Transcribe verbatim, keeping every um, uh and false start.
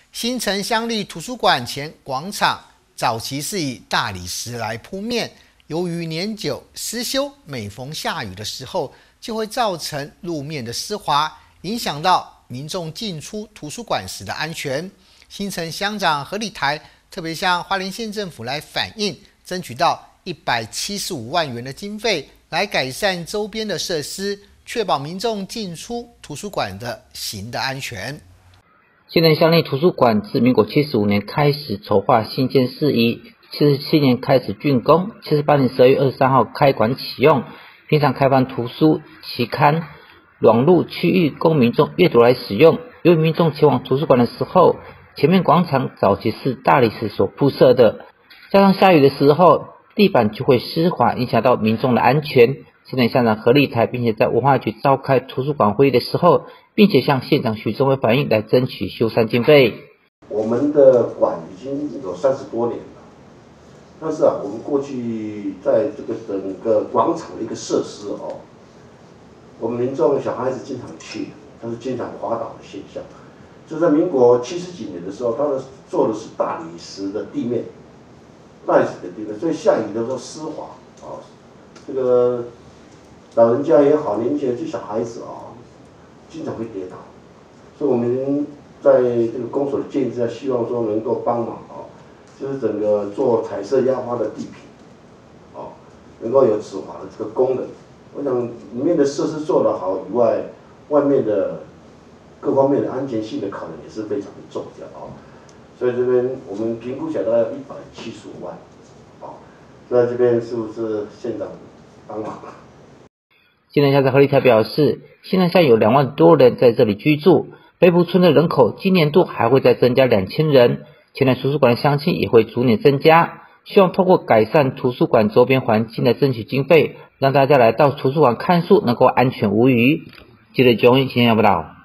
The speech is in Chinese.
新城乡立图书馆前广场早期是以大理石来铺面，由于年久失修，每逢下雨的时候就会造成路面的湿滑，影响到民众进出图书馆时的安全。新城乡长何立台特别向花莲县政府来反映，争取到一百七十五万元的经费来改善周边的设施，确保民众进出图书馆的行的安全。 新城乡立图书馆自民国七十五年开始筹划兴建事宜，七十七年开始竣工，七十八年十二月二十三号开馆启用。平常开放图书、期刊、网络区域供民众阅读来使用。由于民众前往图书馆的时候，前面广场早期是大理石所铺设的，加上下雨的时候，地板就会湿滑，影响到民众的安全。新城乡长何立台，并且在文化局召开图书馆会议的时候，并且向县长许宗伟反映，来争取修缮经费。 我们的馆已经有三十多年了，但是啊，我们过去在这个整个广场的一个设施哦，我们民众小孩子经常去，但是经常滑倒的现象。就在民国七十几年的时候，它的做的是大理石的地面，大理石的地面，所以下雨的时候湿滑啊，这个老人家也好，年轻人这小孩子啊，经常会跌倒，所以我们在这个公所的建议之下，希望说能够帮忙啊，就是整个做彩色压花的地坪，啊，能够有止滑的这个功能。我想里面的设施做得好以外，外面的各方面的安全性的考量也是非常的重要啊。所以这边我们评估起来大概一百七十五万，啊，在这边是不是县长帮忙？ 新城乡长何立台表示，新城乡有两万多人在这里居住，北埔村的人口今年度还会再增加两千人，前来图书馆的乡亲也会逐年增加，希望透过改善图书馆周边环境来争取经费，让大家来到图书馆看书能够安全无虞。记者钟新闻报道。